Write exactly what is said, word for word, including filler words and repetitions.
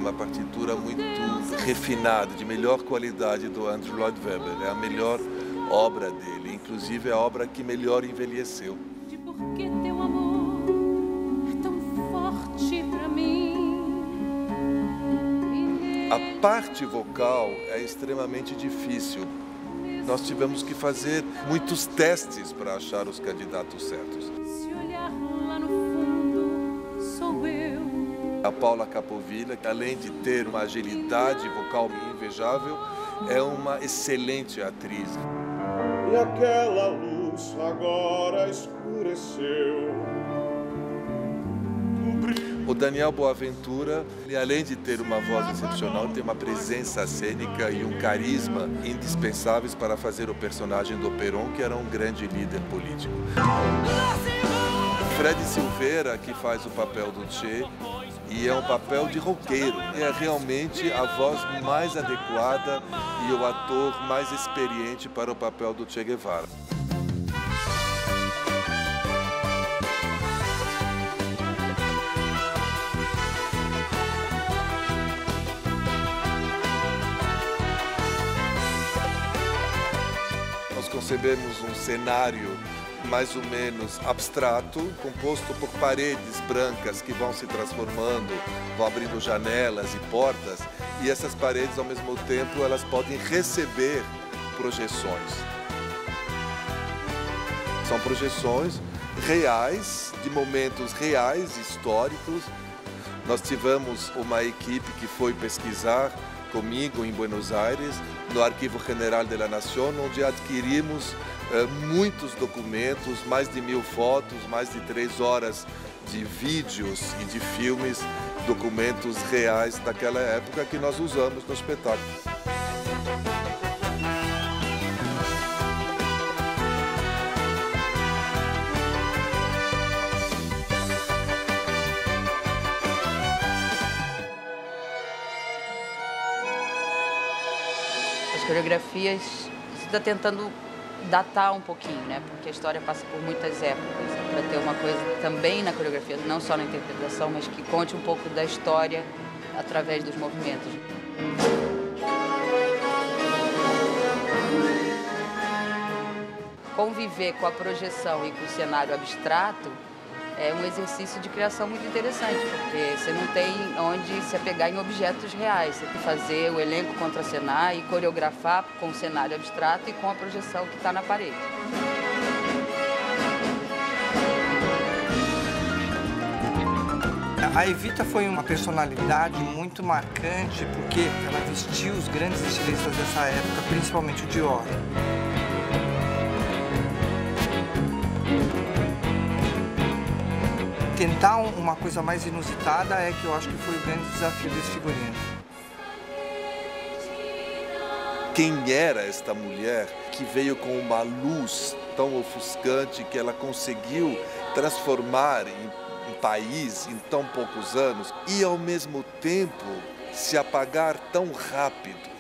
uma partitura muito refinada, de melhor qualidade do Andrew Lloyd Webber. É a melhor obra dele, inclusive é a obra que melhor envelheceu. De por que teu amor é tão forte pra mim? A parte vocal é extremamente difícil. Nós tivemos que fazer muitos testes para achar os candidatos certos. Se olhar lá no fundo, sou eu. A Paula Capovilla, que além de ter uma agilidade vocal invejável, é uma excelente atriz. E aquela luz agora escureceu. O Daniel Boaventura, ele, além de ter uma voz excepcional, tem uma presença cênica e um carisma indispensáveis para fazer o personagem do Perón, que era um grande líder político. Fred Silveira, que faz o papel do Che, e é um papel de roqueiro. É realmente a voz mais adequada e o ator mais experiente para o papel do Che Guevara. Nós concebemos um cenário mais ou menos abstrato, composto por paredes brancas que vão se transformando, vão abrindo janelas e portas, e essas paredes, ao mesmo tempo, elas podem receber projeções. São projeções reais, de momentos reais, históricos. Nós tivemos uma equipe que foi pesquisar comigo em Buenos Aires, no Arquivo General de la Nación, onde adquirimos uh, muitos documentos, mais de mil fotos, mais de três horas de vídeos e de filmes, documentos reais daquela época que nós usamos no espetáculo. As coreografias, você está tentando datar um pouquinho, né? Porque a história passa por muitas épocas, para ter uma coisa também na coreografia, não só na interpretação, mas que conte um pouco da história através dos movimentos. Conviver com a projeção e com o cenário abstrato é um exercício de criação muito interessante, porque você não tem onde se apegar em objetos reais. Você tem que fazer o elenco contracenar e coreografar com o cenário abstrato e com a projeção que está na parede. A Evita foi uma personalidade muito marcante, porque ela vestiu os grandes estilistas dessa época, principalmente o Dior. Tentar uma coisa mais inusitada é que eu acho que foi o grande desafio desse figurino. Quem era esta mulher que veio com uma luz tão ofuscante que ela conseguiu transformar em um país em tão poucos anos e, ao mesmo tempo, se apagar tão rápido?